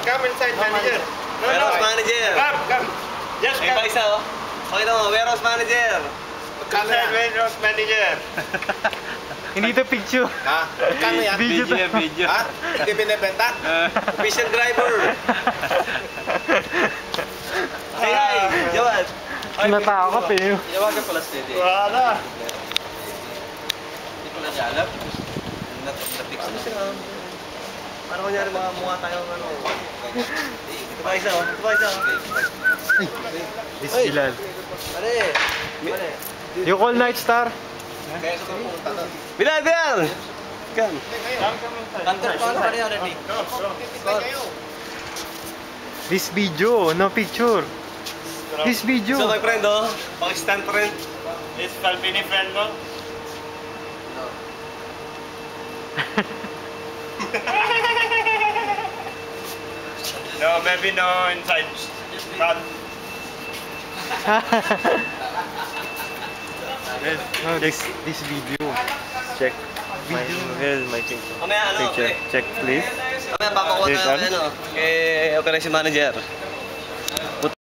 Come inside, manager. Warehouse manager. Come. Just May pa isa oh. Pakita mo, warehouse manager. Inside warehouse manager. Hindi to picture. Ha? Kano yan? Video to. Video. Ha? Hindi binibenta? Official driver. Say hi, Jawad. Natakot eh. Jawagan pala steady. Wala. Hindi pala niya alam. Na-fix na siya. Ano kunyari mga mukha tayo ano? Ito pa isa oh. Ito pa isa oh. This Bilal. Pare. Pare. You call Night Star? Kaya sa pumunta doon. Bilal, Bilal! Come. Kantor pa na rin already. This video, no picture. This video. So my friend oh, Pakistan friend. This Palpini friend mo? No, maybe no inside. Cut. No, this video. Check my picture. Mamaya ano, Picture. pre? Check please. Mamaya papakuha Yes, tayo ano, kay operation manager.